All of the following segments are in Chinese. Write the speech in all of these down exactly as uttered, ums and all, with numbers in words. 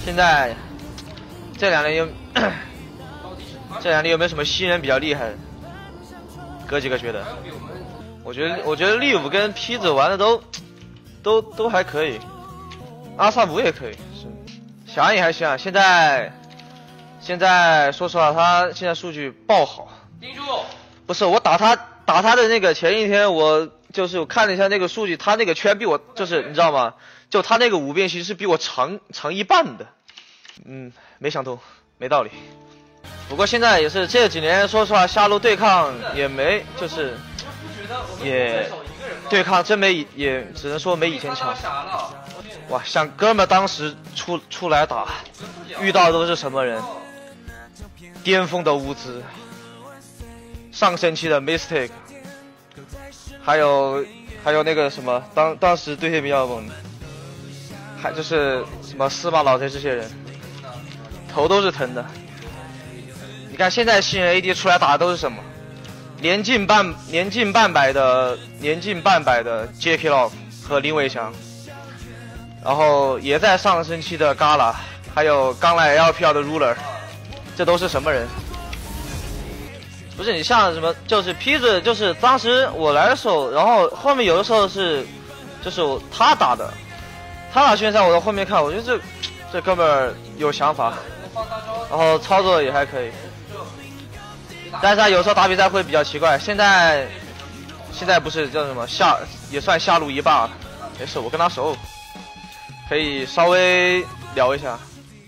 现在这两年有这两年有没有什么新人比较厉害的？哥几个觉得？我觉得我觉得利武跟披子玩的都都都还可以，阿萨姆也可以，是小安也还行啊。现在现在说实话，他现在数据爆好。 盯住！ 不是我打他打他的那个前一天，我就是我看了一下那个数据，他那个圈比我就是你知道吗？就他那个五变其实是比我长长一半的。嗯，没想通，没道理。不过现在也是这几年，说实话，下路对抗也没就是也对抗真没也只能说没以前强。哇，像哥们当时出出来打，遇到的都是什么人？巅峰的乌兹，上升期的 Mistake， 还有还有那个什么，当当时对线比较猛，还就是什么司马老贼这些人，头都是疼的。你看现在新人 A D 出来打的都是什么？年近半年近半百的年近半百的 J K Love 和林伟翔，然后也在上升期的 Gala， 还有刚来 L P L 的 Ruler， 这都是什么人？不是你像什么，就是披子，就是当时我来的时候，然后后面有的时候是，就是我他打的，他打训练赛我在后面看，我觉得这这哥们儿有想法，然后操作也还可以。但是他有时候打比赛会比较奇怪，现在现在不是叫什么下也算下路一霸了，没事，我跟他熟，可以稍微聊一下。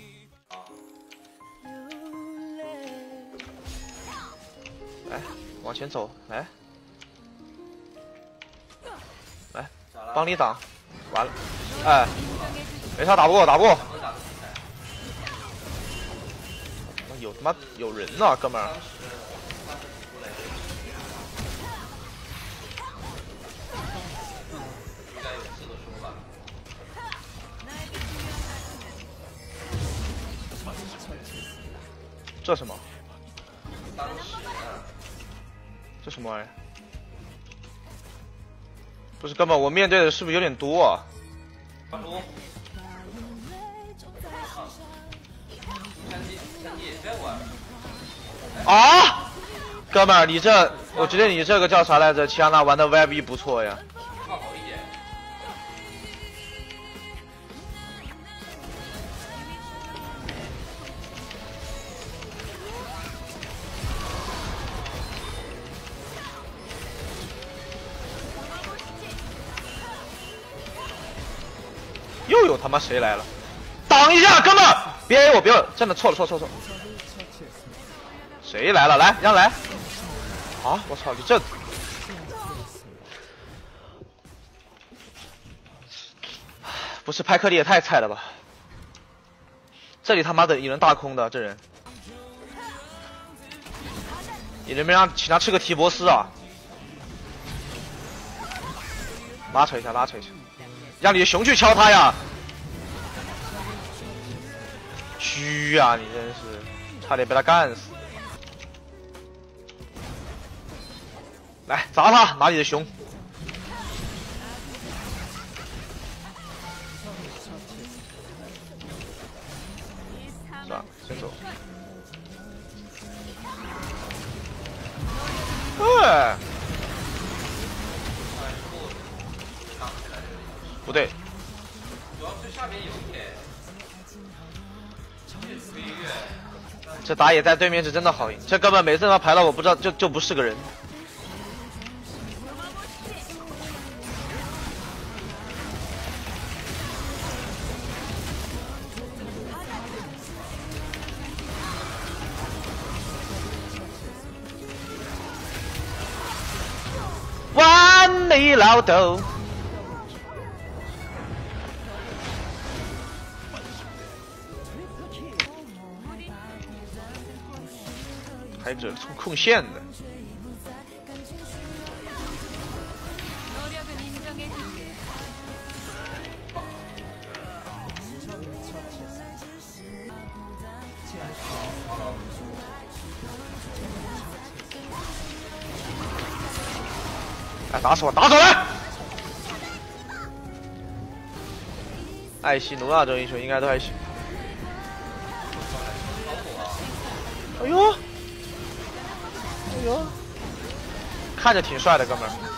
来，往前走，来，来，帮你挡，完了，哎，没事，打不过，打不过。有他妈有人呐、啊，哥们儿！这什么？这什么玩意儿？不是哥们儿，我面对的是不是有点多啊？啊，哥们儿，你这，我觉得你这个叫啥来着？齐安娜玩的 Y B 不错呀。又有他妈谁来了？挡一下，哥们儿，别 A 我，别，真的错了，错错错。谁来了？来，让来！啊！我操，你这不是派克利也太菜了吧？这里他妈的引人大空的这人，你能不能让请他吃个提博斯啊？拉扯一下，拉扯一下，让你的熊去敲他呀！虚啊，你真是差点被他干死！来砸他，拿你的熊！算了，先走。哎，不对。主要是下面有一点。这打野在对面是真的好赢，这哥们每次他排到我不知道就就不是个人。完美老豆。还有这冲控线的，来打死我，打死我来！艾希努亚这种英雄应该都还行。 哎呦，哎呦，看着挺帅的哥们儿。